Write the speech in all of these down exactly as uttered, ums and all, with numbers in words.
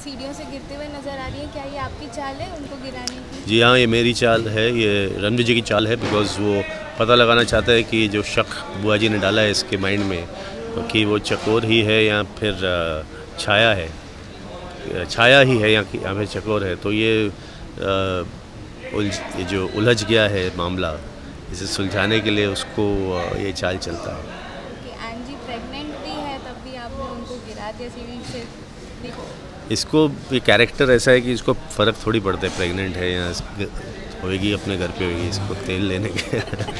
सीढ़ियों से गिरते हुए नज़र आ रही है, क्या ये आपकी चाल है उनको गिराने की? जी हाँ, ये मेरी चाल है, ये रणवीर जी की चाल है। बिकॉज़ वो पता लगाना चाहता है कि जो शक बुआ जी ने डाला है इसके माइंड में तो कि वो चकोर ही है या फिर छाया है, छाया ही है या या फिर चकोर है। तो ये उलझ ये जो उलझ गया है मामला, इसे सुलझाने के लिए उसको ये चाल चलता है। जी प्रेग्नेंट भी है तब भी आपने उनको गिरा दिया सीढ़ी से। इसको ये कैरेक्टर ऐसा है कि इसको फ़र्क थोड़ी पड़ता है प्रेग्नेंट है या होएगी अपने घर पे होएगी, इसको तेल लेने के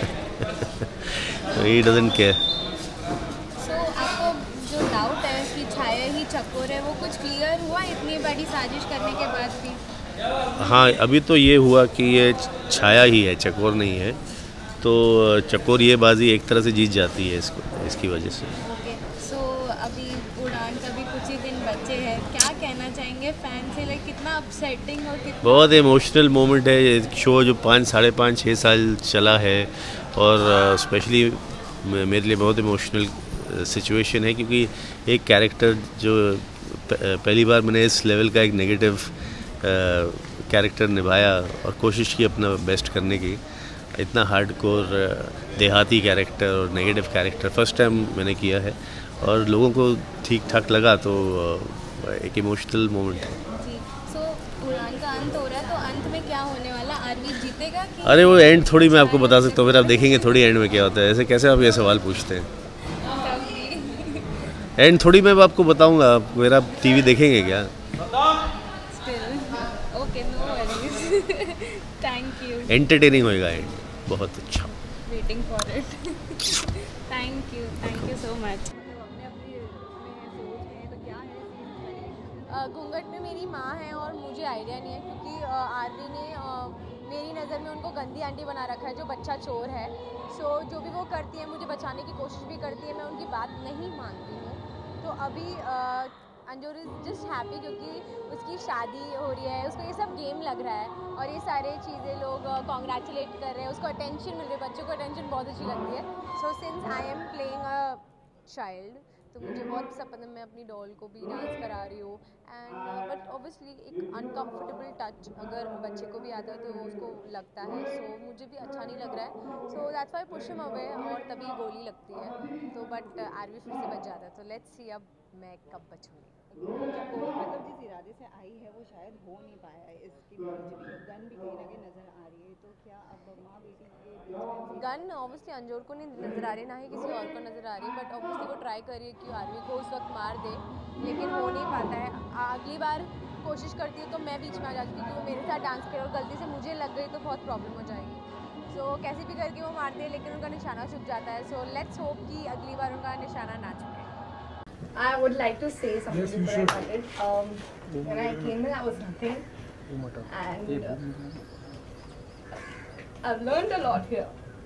तो ही डजंट केयर। सो आपको जो डाउट है कि छाया ही चकोर है वो कुछ क्लियर हुआ इतनी बड़ी साजिश करने के बाद भी? हाँ, अभी तो ये हुआ कि ये छाया ही है, चकोर नहीं है। तो चकोर ये बाजी एक तरह से जीत जाती है इसको, इसकी वजह से। ओके, सो अभी उड़ान का भी कुछ ही दिन बचे हैं, क्या कहना चाहेंगे फैन से? लाइक कितना अपसेटिंग और कितना बहुत इमोशनल मोमेंट है ये शो, जो पाँच साढ़े पाँच छः साल चला है। और स्पेशली मेरे लिए बहुत इमोशनल सिचुएशन है, क्योंकि एक कैरेक्टर जो पहली बार मैंने इस लेवल का एक नेगेटिव कैरेक्टर निभाया और कोशिश की अपना बेस्ट करने की। इतना हार्डकोर देहाती कैरेक्टर और नेगेटिव कैरेक्टर फर्स्ट टाइम मैंने किया है और लोगों को ठीक ठाक लगा, तो एक इमोशनल मोमेंट है। जी, सो उड़ान का अंत हो रहा है, तो अंत में क्या होने वाला? आरवी जीतेगा कि? अरे वो एंड थोड़ी मैं आपको बता सकता हूँ, फिर आप देखेंगे थोड़ी एंड में क्या होता है। ऐसे कैसे आप ये सवाल पूछते हैं? एंड थोड़ी मैं आपको बताऊँगा। मेरा टीवी देखेंगे क्या? Okay, no worries. Thank you. Entertaining होएगा एंड, बहुत अच्छा। Waiting for it. Thank you, thank you so much. घूंघट में मेरी माँ है और मुझे आइडिया नहीं है, क्योंकि आरवी ने मेरी नज़र में उनको गंदी आंटी बना रखा है जो बच्चा चोर है। सो जो भी वो करती है मुझे बचाने की कोशिश भी करती है, मैं उनकी बात नहीं मानती हूँ। तो अभी अंजोर इज़ जस्ट हैप्पी क्योंकि उसकी शादी हो रही है, उसको ये सब गेम लग रहा है और ये सारे चीज़ें लोग कॉन्ग्रेचुलेट कर रहे हैं, उसको अटेंशन मिल रही है, बच्चों को अटेंशन बहुत अच्छी लगती है। So since I am playing a child, तो मुझे बहुत पसंद है, मैं अपनी डॉल को भी डांस करा रही हूँ। एंड बट ऑब्वियसली एक अनकम्फर्टेबल टच अगर बच्चे को भी आता है तो उसको लगता है, सो so, मुझे भी अच्छा नहीं लग रहा है। So that's why push him away और तभी गोली लगती है। तो बट आरवी फिर से बच जाता है, तो लेट्स सी अब मैं कब बचूँगी। मतलब जिस इरादे से आई है वो शायद हो नहीं पाया है, इसकी गन भी कहीं ना कहीं नजर आ रही है, तो क्या अब माँ बेटी के गन ऑब्वियसली अंजोर को नहीं नज़र आ रही, ना ही किसी और को नज़र आ रही, बट ऑब्वियसली वो ट्राई कर रही है कि आरवी को उस वक्त मार दे, लेकिन हो नहीं पाता है। अगली बार कोशिश करती है तो मैं बीच में आ जाती हूँ, क्योंकि वो मेरे साथ डांस करे और गलती से मुझे लग गई तो बहुत प्रॉब्लम हो जाएगी। सो so, कैसे भी करके वो मारते हैं लेकिन उनका निशाना चुक जाता है। सो लेट्स होप कि अगली बार उनका निशाना ना चुके। I would like to say something yes, before I started. Um, when I came in, I was nothing, and uh, I've learned a lot here.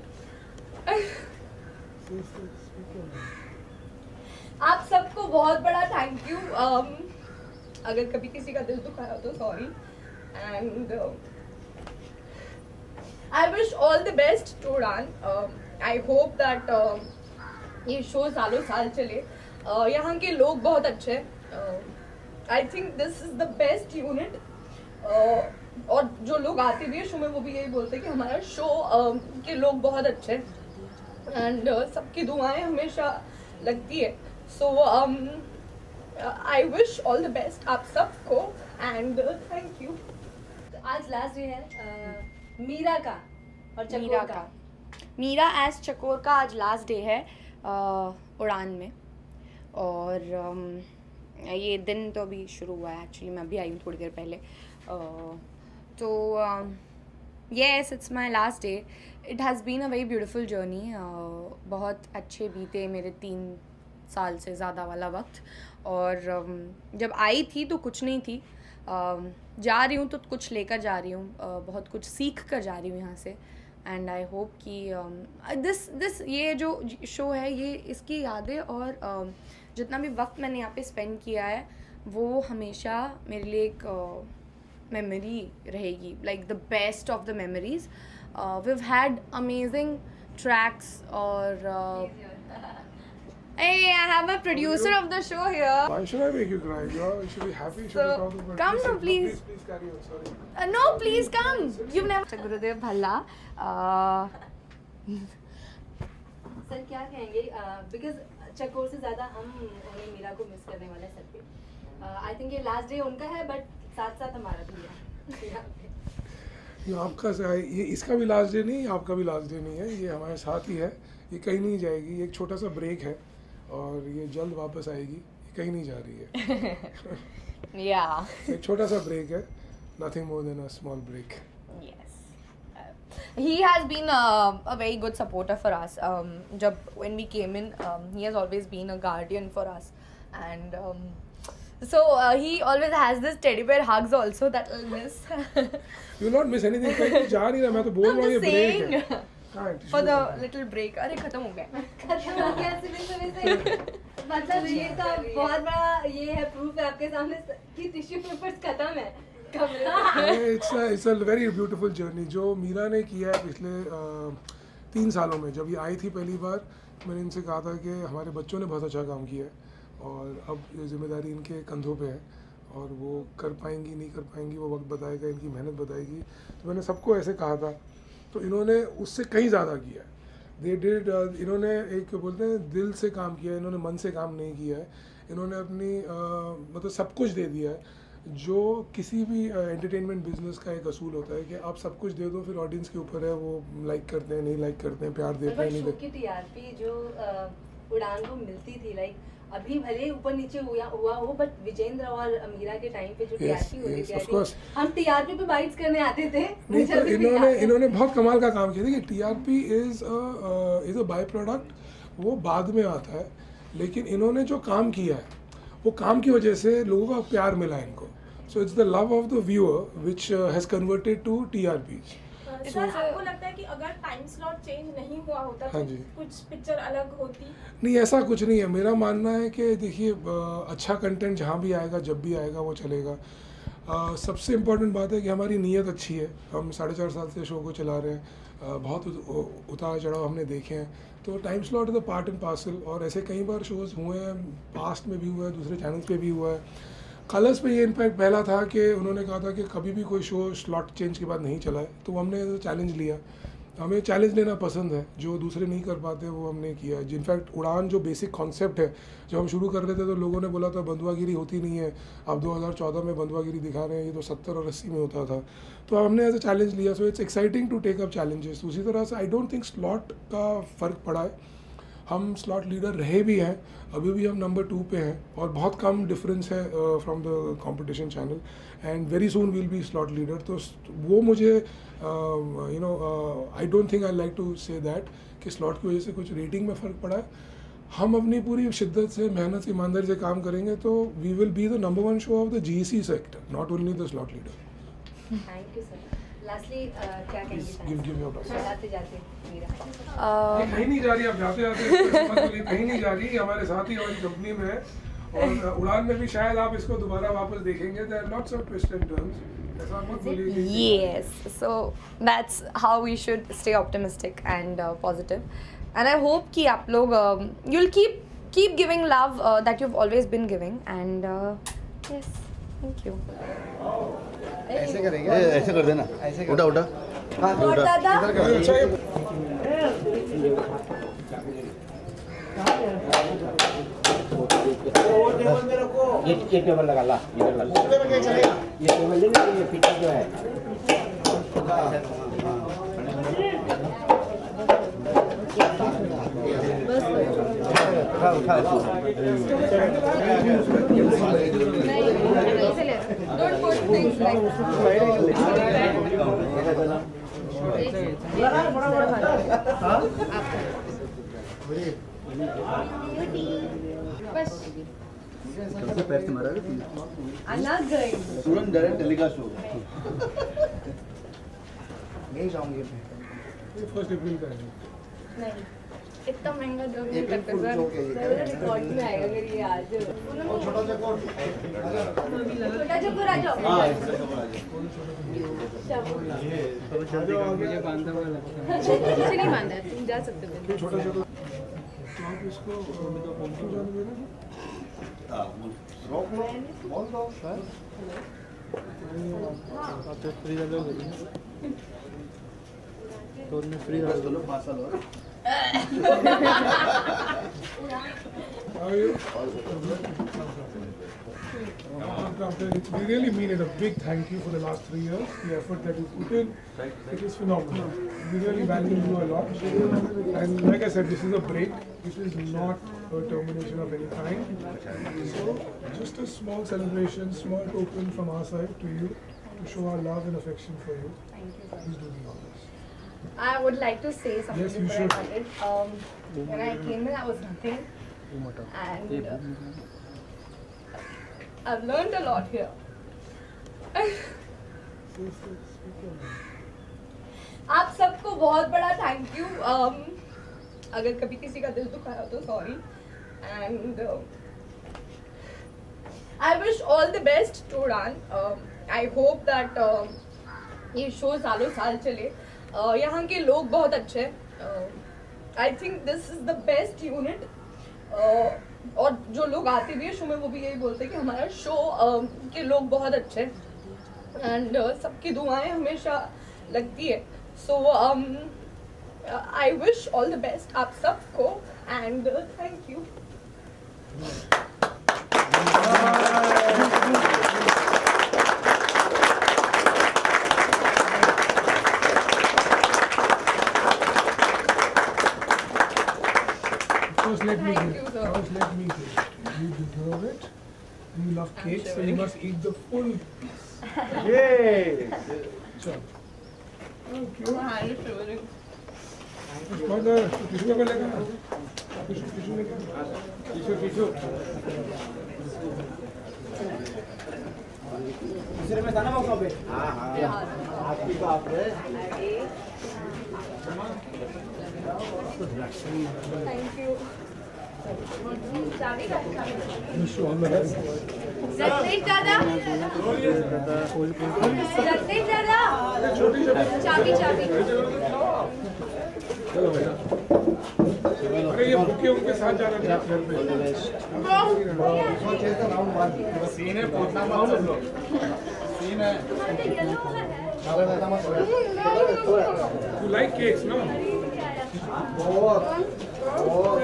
आप सबको बहुत बड़ा थैंक यू। um, अगर कभी किसी का दिल दुखाया तो sorry, and uh, I wish all the best to Udaan. uh, I hope that uh, ये शो सालों साल चले। Uh, यहाँ के लोग बहुत अच्छे हैं। I think this is the best unit, और जो लोग आते भी हैं शो में वो भी यही बोलते हैं कि हमारा शो uh, के लोग बहुत अच्छे हैं, एंड uh, सबकी दुआएं हमेशा लगती है। So I wish all the best आप सबको, एंड थैंक यू। आज लास्ट डे है uh, मीरा का और चकोर का। का मीरा एज चकोर का आज लास्ट डे है uh, उड़ान में। और um, ये दिन तो अभी शुरू हुआ है, एक्चुअली मैं अभी आई हूँ थोड़ी देर पहले। uh, तो yes, it's my last day. It has been a very beautiful journey. बहुत अच्छे बीते मेरे तीन साल से ज़्यादा वाला वक्त। और um, जब आई थी तो कुछ नहीं थी, uh, जा रही हूँ तो कुछ लेकर जा रही हूँ, uh, बहुत कुछ सीख कर जा रही हूँ यहाँ से। एंड आई होप कि दिस दिस ये जो शो है ये इसकी यादें और uh, जितना भी वक्त मैंने यहाँ पे स्पेंड किया है वो हमेशा मेरे लिए एक मेमोरी uh, रहेगी, like the best of the memories. We have had amazing tracks और Hey, I have a producer of the show here. Why should I make you cry? You are- you should be happy. You should So, be proud of me. come Please, no, please. Please, please carry on. Sorry. Uh, no, please come. You've never. Gurudev Bhalla. Uh, sir क्या कहेंगे because चकोर से ज़्यादा हम उन्हें मीरा को miss करने वाले सर पे आई थिंक ये लास्ट डे उनका है बट साथ साथ हमारा भी है ये आपका ये इसका भी लास्ट डे नहीं, आपका भी लास्ट डे नहीं है, ये हमारे साथ ही है, ये कहीं नहीं जाएगी, ये एक छोटा सा ब्रेक है और ये जल्द वापस आएगी, ये कहीं नहीं जा रही है। yeah. एक छोटा सा ब्रेक है, nothing more than a small break. Yes. Uh, he has been uh, a very good supporter for us. Um, jab, when we came in, um, he has always been a guardian for us. And um, so uh, he always has this teddy bear hugs also that I'll miss. You will not miss anything. कहीं जा नहीं रहा, मैं तो बोल रहा हूँ ये ब्रेक है। For the little break. अरे खत्म हो गया। खत्म हो गया सिविल सर्विस से मतलब ये तो बहुत बड़ा ये है प्रूफ है आपके सामने कि टिश्यू पेपर्स खत्म है It's a it's a very beautiful journey जो मीरा ने किया है पिछले तीन सालों में। जब ये आई थी पहली बार मैंने इनसे कहा था कि हमारे बच्चों ने बहुत अच्छा काम किया है और अब ये जिम्मेदारी इनके कंधों पे है और वो कर पाएंगी नहीं कर पाएंगी वो वक्त बताएगा, इनकी मेहनत बताएगी। तो मैंने सबको ऐसे कहा था, तो इन्होंने उससे कहीं ज़्यादा किया है। दे डिड इन्होंने एक बोलते हैं दिल से काम किया है, इन्होंने मन से काम नहीं किया है। इन्होंने अपनी uh, मतलब सब कुछ दे दिया है जो किसी भी एंटरटेनमेंट uh, बिजनेस का एक असूल होता है कि आप सब कुछ दे दो, फिर ऑडियंस के ऊपर है वो लाइक करते हैं नहीं लाइक करते हैं, प्यार देते हैं नहीं देते। टीआरपी जो उड़ान को मिलती थी लाइक अभी भले ऊपर नीचे हुआ हुआ हो बट विजेंद्र और मीरा के टाइम पे जो टीआरपी होती थी हम टीआरपी पे बाइट्स करने आते थे। नहीं तो इन्होंने इन्होंने बहुत कमाल का काम किया। देखिए TRP is is a byproduct, वो बाद में आता है, लेकिन इन्होंने जो काम किया है वो काम की वजह से लोगों का प्यार मिला है इनको। So it's the love of the viewer which has converted to TRP. Sir आपको लगता है कि अगर टाइम स्लॉट चेंज नहीं हुआ होता तो कुछ पिक्चर अलग होती? नहीं ऐसा कुछ नहीं है। मेरा मानना है कि देखिए अच्छा कंटेंट जहाँ भी आएगा जब भी आएगा वो चलेगा। Uh, सबसे इम्पोर्टेंट बात है कि हमारी नीयत अच्छी है। हम साढ़े चार साल से शो को चला रहे हैं, uh, बहुत उतार चढ़ाव हमने देखे हैं, तो time slot is the part and parcel. और ऐसे कई बार शोज़ हुए हैं, पास्ट में भी हुआ है, दूसरे चैनल्स पे भी हुआ है। कलर्स पे ये इनफैक्ट पहला था कि उन्होंने कहा था कि कभी भी कोई शो स्लॉट चेंज के बाद नहीं चला है, तो हमने चैलेंज लिया। हमें चैलेंज लेना पसंद है, जो दूसरे नहीं कर पाते वो हमने किया। इनफैक्ट उड़ान जो बेसिक कॉन्सेप्ट है, जब हम शुरू कर रहे थे तो लोगों ने बोला था बंधुआगिरी होती नहीं है, अब दो हज़ार चौदह में बंधुआगिरी दिखा रहे हैं, ये तो सत्तर और अस्सी में होता था। तो हमने ऐसा चैलेंज लिया। So it's exciting to take up challenges. उसी तरह से आई डोंट थिंक स्लॉट का फ़र्क पड़ा है। हम स्लॉट लीडर रहे भी हैं, अभी भी हम नंबर टू पे हैं और बहुत कम डिफरेंस है from the competition channel and very soon will be slot leader. तो वो मुझे you know I don't think I like to say that कि स्लॉट की वजह से कुछ रेटिंग में फ़र्क पड़ा है। हम अपनी पूरी शिद्दत से मेहनत ईमानदारी से काम करेंगे तो we will be the number one show of the GEC sector, not only the slot leader. Thank you sir. Lastly क्या कहेंगे गिव गिव योर जाते जाते मीरा कहीं नहीं जा रही, आप जाते जाते कहीं नहीं जा रही, हमारे साथ ही हमारी कंपनी में है और उड़ान में भी शायद आप इसको दोबारा वापस देखेंगे। There are lots of twist and turns, ऐसा मत बोलिए। Yes, so that's how we should stay optimistic and uh, positive, and I hope कि आप लोग uh, you'll keep keep giving love uh, that you've always been giving, and uh, yes, thank you. ऐसे करेंगे, ऐसे कर देना, ऐसे उठा उठा हाँ और दादा ये ये टेबल लगा ला, इधर लगा ये टेबल ले ले, ये पीछे जो है उठा उठा Don't put things like बस कैसे पैर से मारा अलग गई तुरंत डायरेक्ट टेलीकास्ट हो नहीं जाऊंगी ये फर्स्ट अप्रैल का है। नहीं इतना महंगा जो भी अप्रैल फुल जो के रिकॉर्ड में आएगा मेरी ये आज छोटा सा कोट छोटा चक्कर आ जाओ हां मुझे नहीं बांधा है, तुम जा सकते हो। छोटा छोटा इसको क्यों जाने देना? रोक लो, बोल दो। आप फ्री डालो तो उनमें फ्री डाल दो पाँच साल और How are you? We really mean it. A big thank you for the last three years. The effort that you put in, it is phenomenal. We really value you a lot. And like I said, this is a break. This is not a termination of any kind. So, just a small celebration, small token from our side to you to show our love and affection for you. Thank you. Please do the honors. I would like to say something Yes, you before I should. started. Um, when I came in, I was nothing, and uh, I've learned a lot here. आप सबको बहुत बड़ा thank you. um, अगर कभी किसी का दिल दुखाया हो तो sorry. And I wish all the best to Udaan. I hope that ये शो सालों साल चले. Uh, यहाँ के लोग बहुत अच्छे हैं. I think this is the best unit. और जो लोग आते भी हैं शो में वो भी यही बोलते हैं कि हमारा शो uh, के लोग बहुत अच्छे हैं. एंड uh, सबकी दुआएं हमेशा लगती है. So I wish all the best आप सबको. And thank you. First, let me Thank give. you, sir. First, let me give. You deserve it. You love cake, so you must eat the full piece. Yay! Chalo. Thank you. shivering. Kौन है? Tissue paper लेकर आ. Tissue tissue लेकर आ. Tissue tissue. दूसरे में जाना मौका पे. हाँ हाँ. आपकी बात है. Thank you. Wish you all the best. Ratnesh दादा रत्नेश दादा चाबी चाबी चलो भैया. अरे ये बुके उनके साथ जाना चाहिए घर पे. सीन है पहुंचना मत सब लोग. सीन है. You like cakes, no? बहुत बहुत.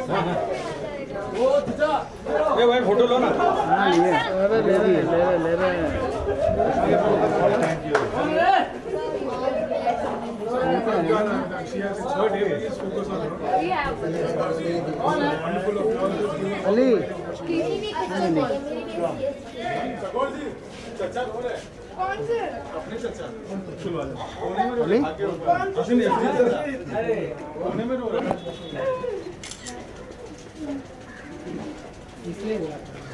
ये भाई फोटो लो ना. हाँ लिए अरे ले रहे ले रहे ले रहे thank you. She has its her day. Please focus on her. Wonderful of all those you. Ali कौन से अपने चाचा. अली अरे कोने में रो रहा है. इसलिए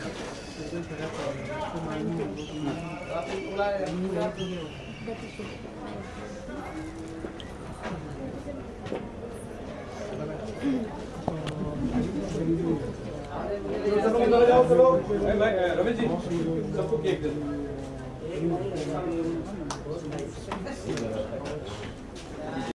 रमेश जी सबको केक दे दो.